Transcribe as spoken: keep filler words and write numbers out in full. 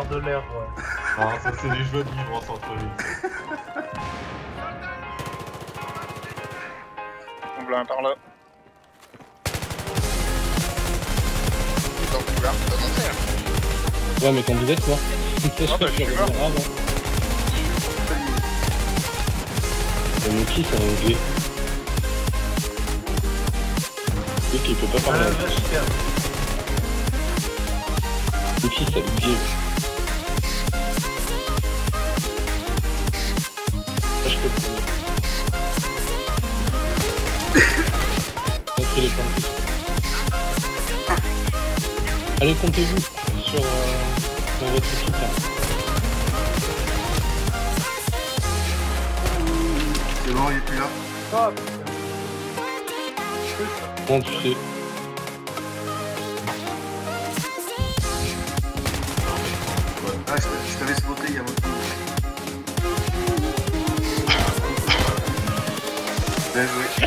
de l'air, ouais. Ah, ça c'est les jeux de vivre en centre-ville. On voulait un par là. Dans le couloir, t'as monté là. Ouais, mais quand vous êtes, toi. Ah bah je suis mort. C'est mon petit, ça va anglais. Le qui peut pas Ah, parler. la vache, tiens. Le petit, ça lui dit. Ah, je peux le prendre. Montrez les points de plus. Allez, comptez-vous sur euh, dans votre équipe là. C'est bon, il est plus là. Ah, Bon, tu sais. Ah, je t'a- je t'avais spoté il y a longtemps. Bien joué.